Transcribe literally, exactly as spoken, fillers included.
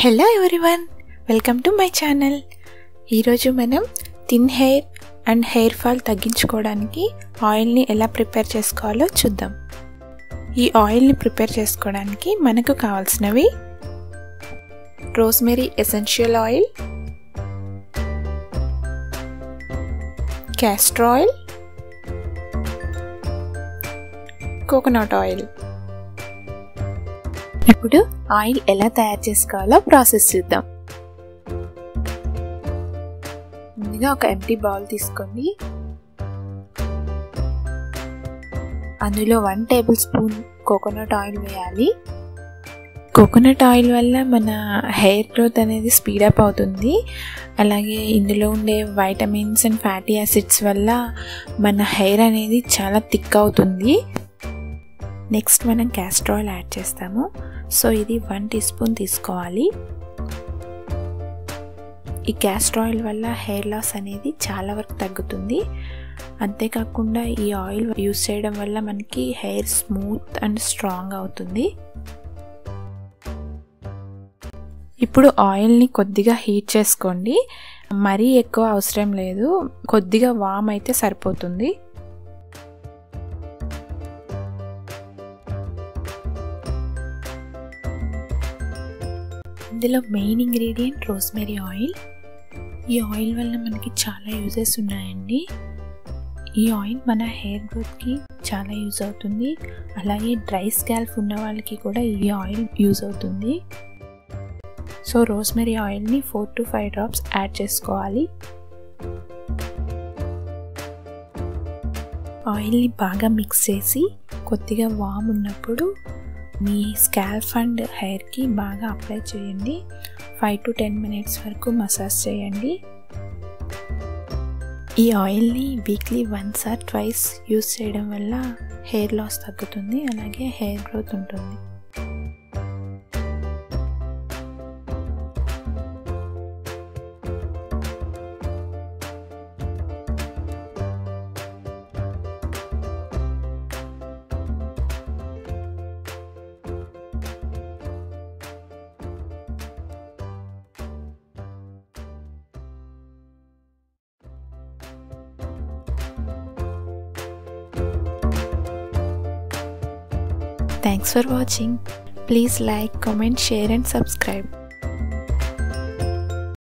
Hello everyone, welcome to my channel. ఈరోజు మనం thin hair and hair fall తగ్గించుకోవడానికి ఆయిల్ని ఎలా ప్రిపేర్ చేసుకోవాలో చూద్దాం. ఈ ఆయిల్ని ప్రిపేర్ చేసుకోవడానికి మనకు కావాల్సినవి rosemary essential oil, castor oil, coconut oil. ఇప్పుడు ఆయిల్ ఎలా తయారు చేసుకోవాలో ప్రాసెస్ చూద్దాం. ముందుగా ఒక ఎంటీ బౌల్ తీసుకొని అందులో one tablespoon coconut oil వేయాలి. కోకోనట్ ఆయిల్ వల్ల మన హెయిర్ గ్రోత్ అనేది స్పీడప్ అవుతుంది. అలాగే ఇందులో ఉండే వైటమిన్స్ అండ్ ఫ్యాటీ యాసిడ్స్ వల్ల మన హెయిర్ అనేది చాలా థిక్ అవుతుంది. నెక్స్ట్ మనం క్యాస్టర్ ఆయిల్ యాడ్ చేస్తాము. సో ఇది వన్ టీ స్పూన్ తీసుకోవాలి. ఈ క్యాస్టర్ ఆయిల్ వల్ల హెయిర్ లాస్ అనేది చాలా వరకు తగ్గుతుంది. అంతేకాకుండా ఈ ఆయిల్ యూస్ చేయడం వల్ల మనకి హెయిర్ స్మూత్ అండ్ స్ట్రాంగ్ అవుతుంది. ఇప్పుడు ఆయిల్ని కొద్దిగా హీట్ చేసుకోండి. మరీ ఎక్కువ అవసరం లేదు, కొద్దిగా వామ్ అయితే సరిపోతుంది. ఇందులో మెయిన్ ఇంగ్రీడియంట్ రోజ్మెరీ ఆయిల్. ఈ ఆయిల్ వల్ల మనకి చాలా యూజెస్ ఉన్నాయండి. ఈ ఆయిల్ మన హెయిర్ గ్రోత్కి చాలా యూజ్ అవుతుంది. అలాగే డ్రై స్కాల్ప్ ఉన్న వాళ్ళకి కూడా ఈ ఆయిల్ యూజ్ అవుతుంది. సో రోజ్మెరీ ఆయిల్ని four to five drops add చేసుకోవాలి. ఆయిల్ని బాగా మిక్స్ చేసి కొద్దిగా వామ్ ఉన్నప్పుడు మీ స్కాల్ప్ అండ్ హెయిర్కి బాగా అప్లై చేయండి. ఫైవ్ టు టెన్ మినిట్స్ వరకు మసాజ్ చేయండి. ఈ ఆయిల్ని weekly once or twice use చేయడం వల్ల హెయిర్ లాస్ తగ్గుతుంది, అలాగే హెయిర్ గ్రోత్ ఉంటుంది. Thanks for watching. Please like, comment, share and subscribe.